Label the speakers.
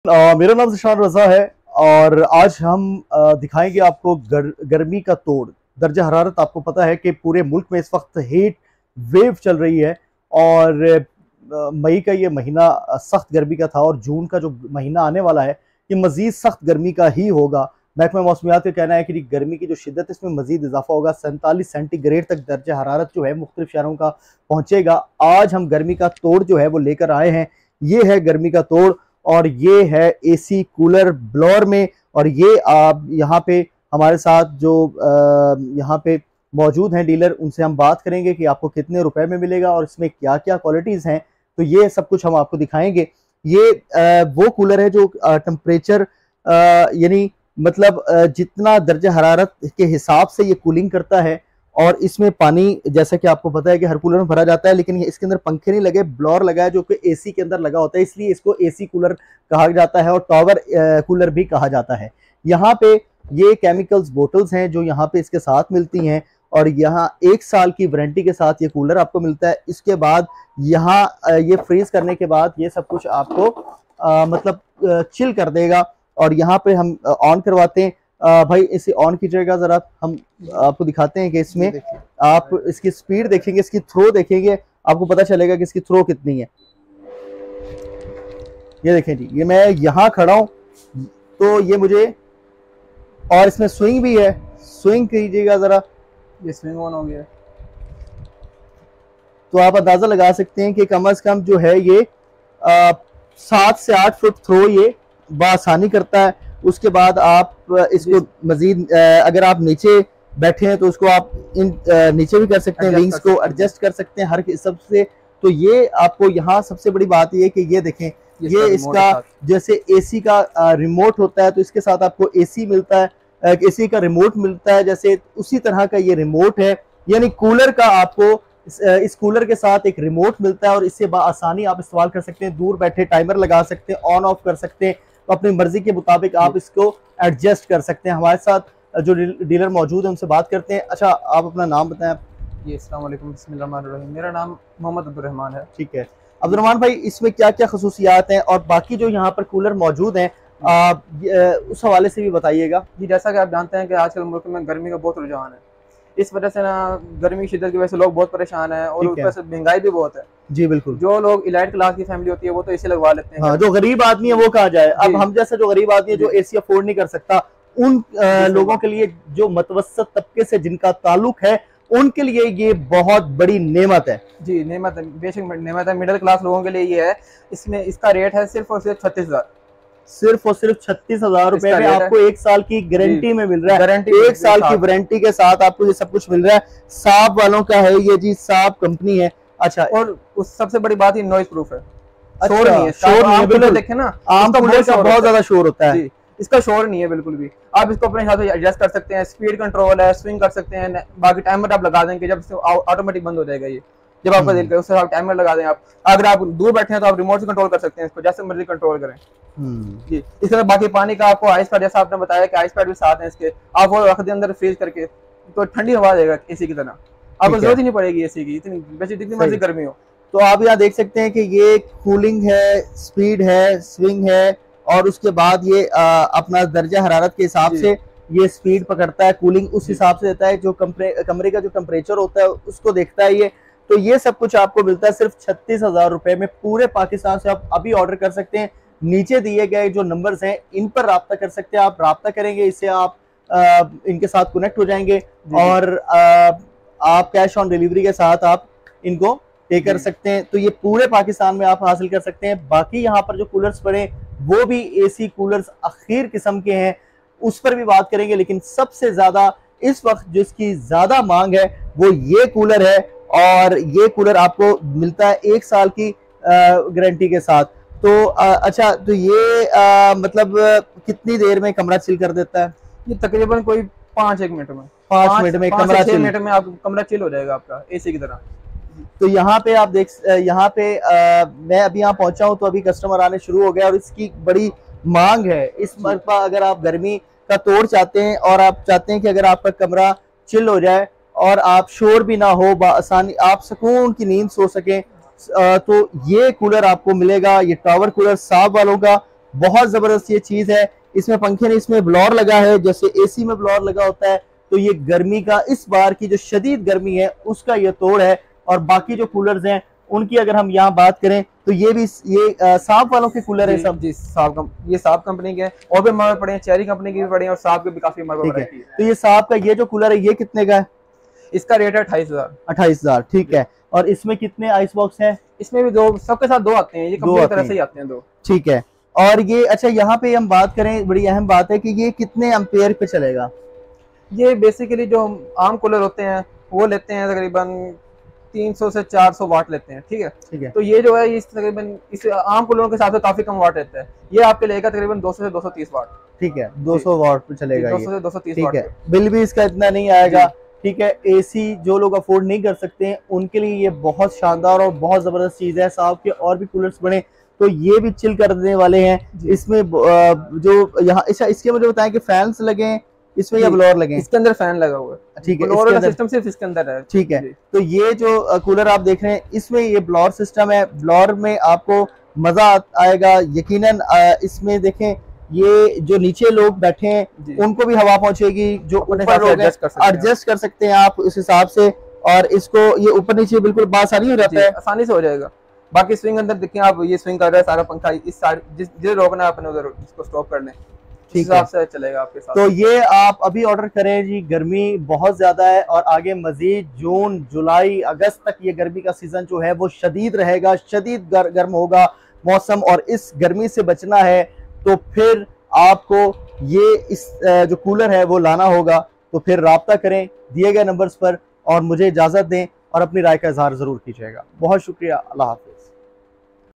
Speaker 1: मेरा नाम ज़िशान रज़ा है और आज हम दिखाएंगे आपको गर्मी का तोड़। दर्जा हरारत आपको पता है कि पूरे मुल्क में इस वक्त हीट वेव चल रही है और मई का ये महीना सख्त गर्मी का था और जून का जो महीना आने वाला है ये मज़ीद सख्त गर्मी का ही होगा। महकमा मौसमियात का कहना है कि गर्मी की जो शिद्दत है इसमें मज़ीद इजाफा होगा। 47 सेंटीग्रेड तक दर्जा हरारत जो है मुख्तलिफ शहरों का पहुँचेगा। आज हम गर्मी का तोड़ जो है वो लेकर आए हैं। ये है गर्मी का तोड़ और ये है एसी कूलर ब्लोअर में। और ये आप यहाँ पे हमारे साथ जो यहाँ पे मौजूद हैं डीलर, उनसे हम बात करेंगे कि आपको कितने रुपए में मिलेगा और इसमें क्या क्या क्वालिटीज़ हैं। तो ये सब कुछ हम आपको दिखाएंगे। ये वो कूलर है जो टेम्परेचर यानी मतलब जितना दर्जा हरारत के हिसाब से ये कूलिंग करता है। और इसमें पानी, जैसा कि आपको पता है कि हर कूलर में भरा जाता है, लेकिन इसके अंदर पंखे नहीं लगे, ब्लोअर लगा है जो कि एसी के अंदर लगा होता है, इसलिए इसको एसी कूलर कहा जाता है और टॉवर कूलर भी कहा जाता है। यहाँ पे ये केमिकल्स बोटल्स हैं जो यहाँ पे इसके साथ मिलती हैं और यहाँ 1 साल की वारंटी के साथ ये कूलर आपको मिलता है। इसके बाद यहाँ ये फ्रीज करने के बाद ये सब कुछ आपको मतलब चिल कर देगा। और यहाँ पे हम ऑन करवाते हैं। भाई इसे ऑन कीजिएगा जरा, हम आपको दिखाते हैं कि इसमें आप इसकी स्पीड देखेंगे, इसकी थ्रो देखेंगे, आपको पता चलेगा कि इसकी थ्रो कितनी है। ये देखें जी, ये मैं यहाँ खड़ा हूँ तो ये मुझे, और इसमें स्विंग भी है, स्विंग कीजिएगा जरा,
Speaker 2: ये स्विंग ऑन हो गया।
Speaker 1: तो आप अंदाजा लगा सकते हैं कि कम से कम जो है ये 7 से 8 फुट थ्रो ये बआसानी करता है। उसके बाद आप इसको मजीद अगर आप नीचे बैठे हैं तो उसको आप नीचे भी कर सकते हैं, विंग्स को एडजस्ट कर सकते हैं हर सबसे। तो ये आपको यहाँ सबसे बड़ी बात ये है कि ये देखें, ये इसका जैसे एसी का रिमोट होता है तो इसके साथ आपको एसी मिलता है, एसी का रिमोट मिलता है, जैसे उसी तरह का ये रिमोट है। यानी कूलर का आपको इस कूलर के साथ एक रिमोट मिलता है और इससे आसानी आप इस्तेमाल कर सकते हैं। दूर बैठे टाइमर लगा सकते हैं, ऑन ऑफ कर सकते हैं, तो अपनी मर्जी के मुताबिक आप इसको एडजस्ट कर सकते हैं। हमारे साथ जो डीलर मौजूद है उनसे बात करते हैं। अच्छा, आप अपना नाम बताएं।
Speaker 2: जी, अस्सलाम वालेकुम, बिस्मिल्लाहिर्रहमानिर्रहीम। मेरा नाम मोहम्मद अब्दुर्रहमान है।
Speaker 1: ठीक है अब्दुर्रहमान भाई, इसमें क्या क्या खसूसियात हैं और बाकी जो यहाँ पर कूलर मौजूद हैं उस हवाले से भी बताइएगा।
Speaker 2: जी, जैसा कि आप जानते हैं कि आजकल मुल्क में गर्मी का बहुत रुझान है। इस वजह से ना गर्मी की शिद्दत की वजह से लोग बहुत परेशान हैं और ऊपर से महंगाई भी बहुत है।
Speaker 1: जी बिल्कुल।
Speaker 2: जो लोग इलाइट क्लास की फैमिली होती है वो तो एसी लगवा लेते हैं।
Speaker 1: हाँ, जो गरीब आदमी है वो कहा जाए। अब हम जैसा जो गरीब आदमी है जो एसी अफोर्ड नहीं कर सकता, उन लोगों के लिए, जो मतवसत तबके से जिनका ताल्लुक है, उनके लिए ये बहुत बड़ी नेमत है।
Speaker 2: जी, नेमत है, बेशक नेमत है। मिडिल क्लास लोगों के लिए ये है। इसमें इसका रेट है सिर्फ और सिर्फ 36,000,
Speaker 1: सिर्फ और सिर्फ 36,000 रुपए में आपको 1 साल की गारंटी में मिल रहा है।
Speaker 2: गारंटी
Speaker 1: 1 साल की वारंटी के साथ आपको ये सब कुछ मिल रहा है। साब वालों का है ये जी, साब कंपनी है। अच्छा,
Speaker 2: और उस सबसे बड़ी बात ये नॉइज प्रूफ है।
Speaker 1: अच्छा,
Speaker 2: शोर नहीं है।
Speaker 1: शोर नहीं है बिल्कुल।
Speaker 2: देखें ना,
Speaker 1: आम कूलर का बहुत ज्यादा शोर होता है।
Speaker 2: इसका शोर नहीं है बिल्कुल भी। आप इसको अपने हिसाब से एडजस्ट कर सकते हैं, स्पीड कंट्रोल है, स्विंग कर सकते हैं। बाकी टाइमर आप लगा देंगे, जब ऑटोमेटिक बंद हो जाएगा ये, जब आपका दिल करे उससे आप टाइमर लगा दें। आप अगर आप दूर बैठे हैं तो आप रिमोट से कंट्रोल कर सकते हैं, इसको जैसे मर्जी कंट्रोल करें। जी, इस तरह बाकी पानी का आपको आइस पैड, जैसा आपने बताया कि आइस पैड भी साथ है इसके, आप वो रख दें अंदर फ्रीज करके तो ठंडी हवा देगा एसी की तरह। आपको जरूरत ही नहीं पड़ेगी एसी की, इतनी वैसे जितनी मर्जी गर्मी हो।
Speaker 1: तो आप यहाँ देख सकते हैं कि ये कूलिंग है, स्पीड है, स्विंग है और उसके बाद ये अपना दर्जा हरारत के हिसाब से ये स्पीड पकड़ता है, कूलिंग उस हिसाब से देता है। जो कमरे का जो टेम्परेचर होता है उसको देखता है ये। तो ये सब कुछ आपको मिलता है सिर्फ 36,000 रुपए में। पूरे पाकिस्तान से आप अभी ऑर्डर कर सकते हैं। नीचे दिए गए जो नंबर्स हैं इन पर राब्ता कर सकते हैं। आप राब्ता करेंगे, इससे आप इनके साथ कनेक्ट हो जाएंगे और आप कैश ऑन डिलीवरी के साथ आप इनको पे कर सकते हैं। तो ये पूरे पाकिस्तान में आप हासिल कर सकते हैं। बाकी यहाँ पर जो कूलर्स पड़े वो भी एसी कूलर्स आखिर किस्म के हैं, उस पर भी बात करेंगे। लेकिन सबसे ज्यादा इस वक्त जिसकी ज्यादा मांग है वो ये कूलर है और ये कूलर आपको मिलता है 1 साल की गारंटी के साथ। तो अच्छा, तो ये मतलब कितनी देर में कमरा चिल कर देता है?
Speaker 2: ये तकरीबन कोई 5-1 मिनट में,
Speaker 1: 5 मिनट में कमरा
Speaker 2: 6 मिनट में आप कमरा चिल हो जाएगा आपका एसी की तरह।
Speaker 1: तो यहाँ पे आप देख, यहाँ पे मैं अभी यहाँ पहुंचा हूँ तो अभी कस्टमर आने शुरू हो गया और इसकी बड़ी मांग है। इस मरतबा अगर आप गर्मी का तोड़ चाहते हैं और आप चाहते हैं कि अगर आपका कमरा चिल हो जाए और आप शोर भी ना हो, आसानी आप सुकून की नींद सो सकें, तो ये कूलर आपको मिलेगा। ये टावर कूलर साब वालों का बहुत जबरदस्त ये चीज है। इसमें पंखे नहीं, इसमें ब्लोअर लगा है, जैसे एसी में ब्लोअर लगा होता है। तो ये गर्मी का, इस बार की जो शदीद गर्मी है उसका ये तोड़ है। और बाकी जो कूलर्स हैं उनकी अगर हम यहाँ बात करें तो ये भी साफ वालों के कूलर है सब।
Speaker 2: जी ये साफ कंपनी के हैं, और भी मॉडल पड़े हैं, चेरी कंपनी के भी पड़े हैं, और साफ के भी काफी मॉडल
Speaker 1: है। तो ये साफ का ये जो कूलर है ये कितने का है?
Speaker 2: इसका रेट है 28,000।
Speaker 1: 28,000, ठीक है। और इसमें कितने आइस बॉक्स है?
Speaker 2: इसमें भी दो, सबके साथ दो आते हैं, ये कंपनी की तरफ से ही आते हैं दो।
Speaker 1: ठीक है। और ये अच्छा, यहाँ पे हम बात करें, बड़ी अहम बात है कि ये कितने एम्पेयर पे चलेगा?
Speaker 2: ये बेसिकली जो आम कूलर होते हैं वो लेते हैं तकरीबन 300 से 400 वाट लेते हैं, ठीक है।
Speaker 1: ठीक है।
Speaker 2: तो ये जो है इस तकरीबन इस आम कूलरों के हिसाब से काफी कम वाट लेता है, ये आपके लेगा तकरीबन 200 से 230 वाट।
Speaker 1: ठीक है, 200 वाट पे चलेगा,
Speaker 2: 200 से 230
Speaker 1: ठीक
Speaker 2: वाट।
Speaker 1: है। बिल भी इसका इतना नहीं आएगा, ठीक है। एसी जो लोग अफोर्ड नहीं कर सकते हैं उनके लिए ये बहुत शानदार और बहुत जबरदस्त चीज है। साहब के और भी कूलर्स बने तो ये भी चिल कर देने वाले हैं। इसमें जो यहाँ इसके मुझे बताएं कि फैंस लगे हैं इसमें या ब्लोअर लगे?
Speaker 2: इसके अंदर फैन लगा हुआ है,
Speaker 1: ठीक है।
Speaker 2: ब्लोअर का सिस्टम सिर्फ इसके अंदर है,
Speaker 1: ठीक है। तो ये जो कूलर आप देख रहे हैं इसमें ये ब्लोअर सिस्टम है। ब्लोअर में आपको मजा आएगा यकीनन। इसमें देखें ये जो नीचे लोग बैठे हैं उनको भी हवा पहुंचेगी, जो ऊपर लोग एडजस्ट कर सकते हैं आप उस हिसाब से। और इसको ये ऊपर नीचे बिल्कुल बासानी हो जाता है,
Speaker 2: आसानी से हो जाएगा। बाकी स्विंग अंदर देखें आप, ये स्विंग कर रहा है सारा पंखा, इस साइड जिस रोकना है अपने उधर इसको स्टॉप कर लें, ठीक है, से चलेगा आपके साथ।
Speaker 1: तो ये आप अभी ऑर्डर करें जी। गर्मी बहुत ज्यादा है और आगे मजीद जून जुलाई अगस्त तक ये गर्मी का सीजन जो है वो शदीद रहेगा, शदीद गर्म होगा मौसम। और इस गर्मी से बचना है तो फिर आपको ये इस जो कूलर है वो लाना होगा। तो फिर राब्ता करें दिए गए नंबर्स पर और मुझे इजाजत दें और अपनी राय का इजहार जरूर कीजिएगा। बहुत शुक्रिया, अल्लाह हाफ़िज़।